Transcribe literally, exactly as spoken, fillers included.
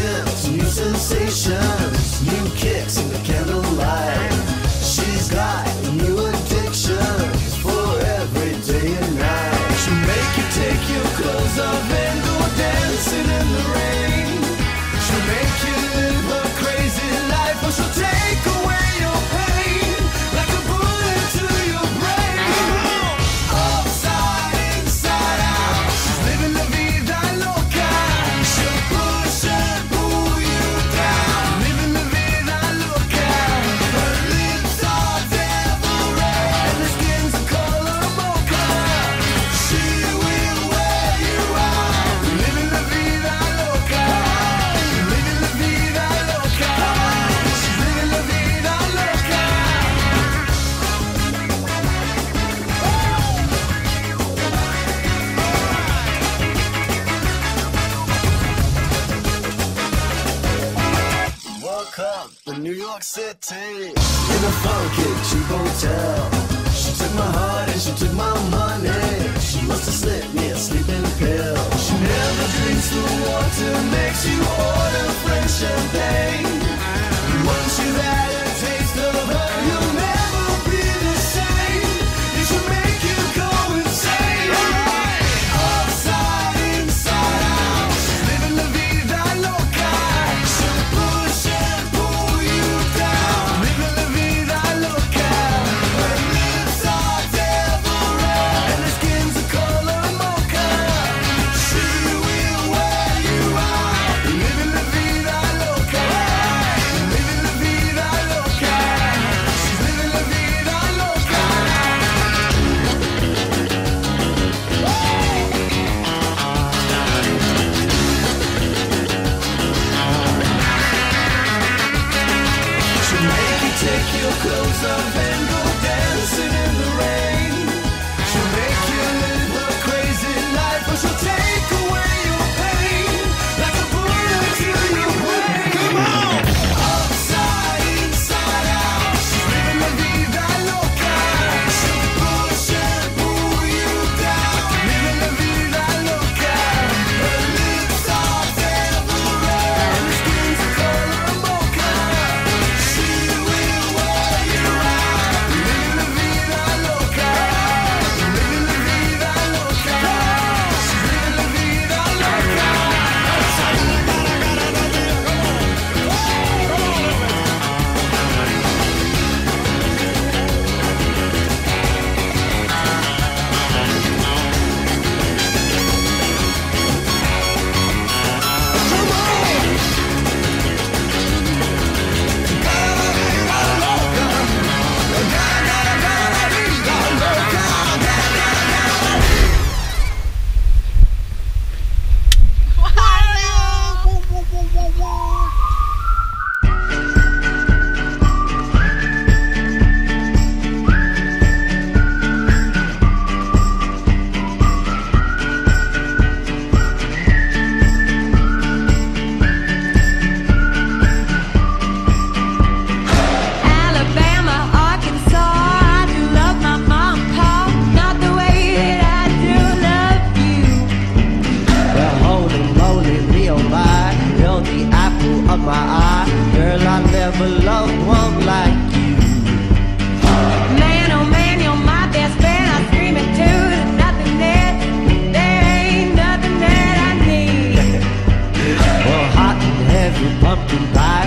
experience new sensations, new kicks in the candlelight. She's got new addictions for every day and night. She'll make you take your clothes off and go dancing in the rain. She'll make you live a crazy life, or she'll take away your pain like a bullet to your brain. Upside, inside out, she's living la vida loca. She'll push and pull you down, living la vida loca. Her lips are devil red and her skin's the color mocha. She will wear you out, living la vida loca, living la vida loca. She's living la vida loca. Welcome to New York City, in a funky cheap hotel. She took my heart and she took my money. She must have slipped me a sleeping pill. She never drinks the water, makes you order French champagne. Once you've had a taste of her, you'll never be the same. It should make you go insane. Upside, inside out, she's living la vida loca. She'll push and pull you down, living la vida loca. Her lips are devil red and her skin's the color mocha. She will wear you out, living la vida loca, living la vida loca. She's living la vida loca. She'll make you take your clothes off and go dancing in the rain. She'll make you live a crazy life, or she'll take away your pain like a bullet to your brain. Come on! Upside, inside out, she's living la vida loca. She'll push and pull you down, living la vida loca. Her lips are devil red and her skin's the color mocha. She will wear you out, living la vida loca, living la vida loca. She's living la vida loca. Alabama, Arkansas, I do love my mom, Paul, not the way that I do love you. Well, holy moly, me oh my, you're the apple of my eye. Girl, I never loved one like you. Man, oh man, you're my best friend. I scream it too. There's nothing that, there ain't nothing that I need. Well, hot and heavy pumpkin pie,